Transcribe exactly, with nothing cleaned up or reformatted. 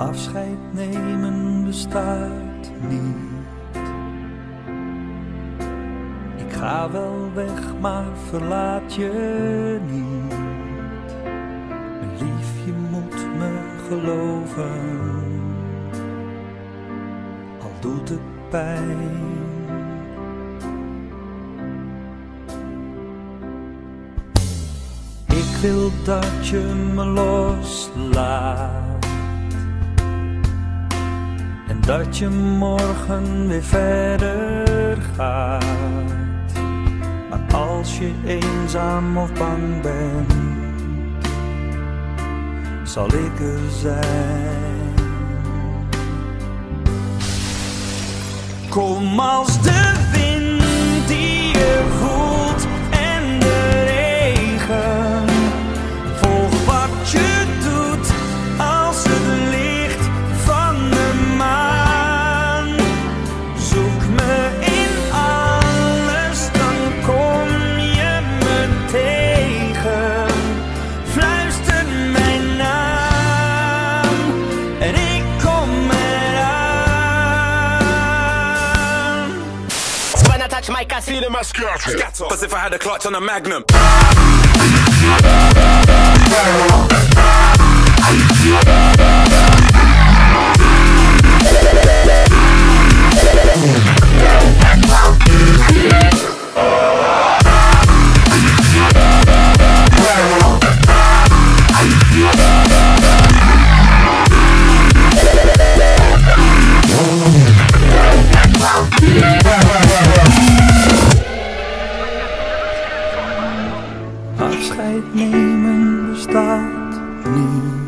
Afscheid nemen bestaat niet. Ik ga wel weg, maar verlaat je niet. Mijn lief, je moet me geloven, al doet het pijn. Ik wil dat je me loslaat en dat je morgen weer verder gaat. Maar als je eenzaam of bang bent, zal ik er zijn. Kom als de wind die je voelt en de regen. Volg wat je doet als het licht van de maan. Zoek me in alles, dan kom je me tegen. Fluister mijn naam en ik kom eraan. When I touch my cat, feeling my scatter. Cause if I had a clutch on a Magnum. Afscheid nemen bestaat niet.